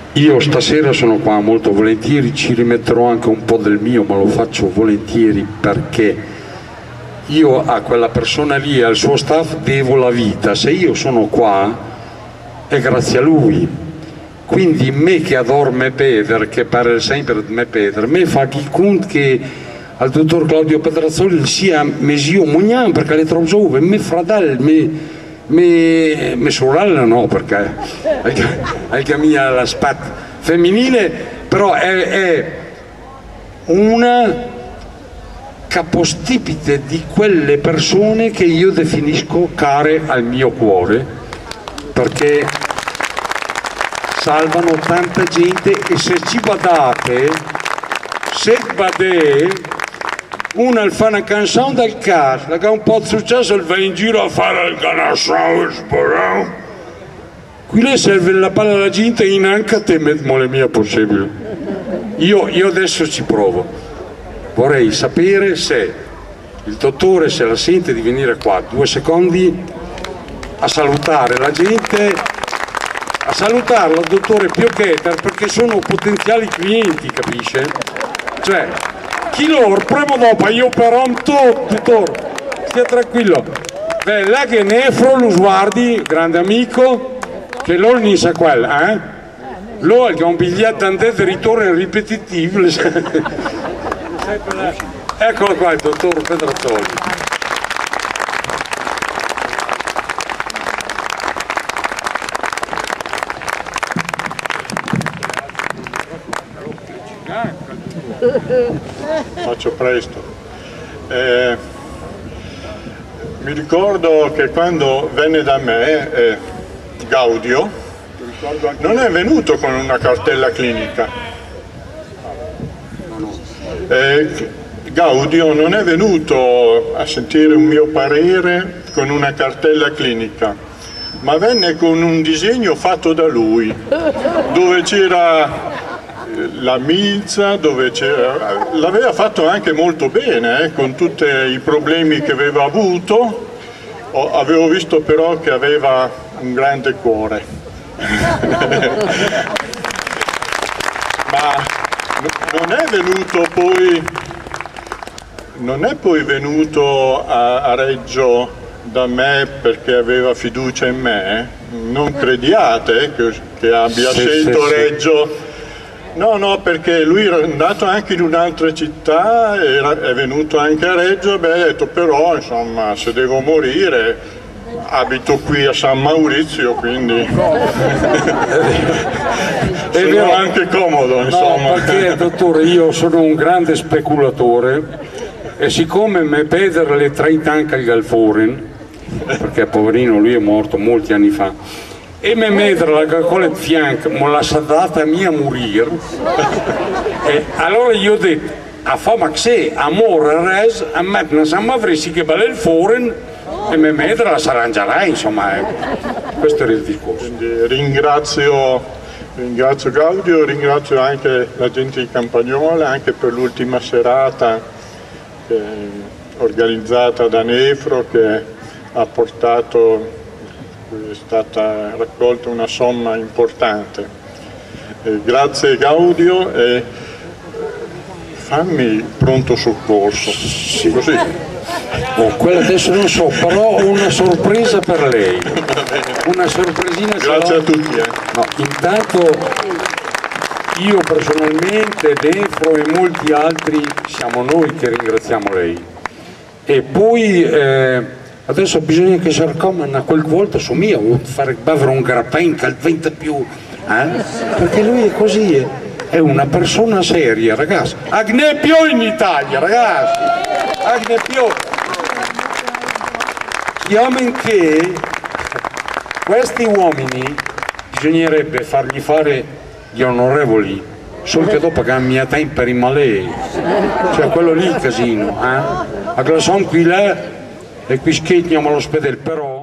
Io stasera sono qua molto volentieri, ci rimetterò anche un po' del mio, ma lo faccio volentieri perché io a quella persona lì e al suo staff devo la vita. Se io sono qua è grazie a lui. Quindi me che adoro me Peter, che parla sempre di me Peter, me fa chi conto che al dottor Claudio Pedrazzoli sia mesio Mugnan perché le trovo giovane, me fratello, me sorella no, perché anche mia l'aspetto femminile, però è una capostipite di quelle persone che io definisco care al mio cuore, perché salvano tanta gente. E se ci badate, se badate, una fa una canzone del cazzo, che è un po' successo, va in giro a fare il canascione, qui le serve la palla alla gente in anche a te mettiamo le mie possibili. Io adesso ci provo, vorrei sapere se il dottore se la sente di venire qua 2 secondi a salutare la gente, a salutare il dottore Pioccheter, perché sono potenziali clienti, capisce? Cioè, chi loro, prima o dopo, io però tutto, dottore, stia tranquillo. Beh, là che Nefro, lo sguardi, grande amico, che loro non sa quella, eh? Loro che ha un biglietto andate e ritorno ripetitivo. Eccolo qua il dottor Pedrazzoli. Faccio presto. Mi ricordo che quando venne da me Gaudio non è venuto con una cartella clinica. Gaudio non è venuto a sentire un mio parere con una cartella clinica, ma venne con un disegno fatto da lui, dove c'era la milza, dove c'era, l'aveva fatto anche molto bene, con tutti i problemi che aveva avuto. Avevo visto però che aveva un grande cuore. Ma non è poi venuto a Reggio da me perché aveva fiducia in me. Non crediate che abbia scelto Reggio. No, perché lui era andato anche in un'altra città, è venuto anche a Reggio, e ha detto però insomma se devo morire abito qui a San Maurizio, quindi sono anche comodo, insomma. No, perché dottore, io sono un grande speculatore e siccome me Peter le traita anche al Galforen, perché poverino lui è morto molti anni fa, e me mettere la Coca-Cola di fianco, me l'ha data mia a morire, e allora io ho detto, a fama che a morire res, a mettere San Maurizio che vale il foren, e me mettere la s'arrangerai, insomma, questo era il discorso. Quindi ringrazio Gaudio, ringrazio anche la gente di Campagnola, anche per l'ultima serata organizzata da Nefro, che ha portato, è stata raccolta una somma importante. Grazie Gaudio, e fammi pronto soccorso. Sì. Così. Quello adesso non so, però ho una sorpresa per lei. Una sorpresina. Grazie a tutti. No, intanto io personalmente, Nefro e molti altri siamo noi che ringraziamo lei. E poi adesso bisogna che si raccomanda quel volta su mia, fare bavere un grappin che venta più, perché lui è così, è una persona seria, ragazzi. Agnepio in Italia, ragazzi, Agnepio. Chiamen che questi uomini bisognerebbe fargli fare gli onorevoli, solo che dopo cambia tempo per il malè, cioè quello lì il casino, a Glasson qui là e qui schegniamo all'ospedale, però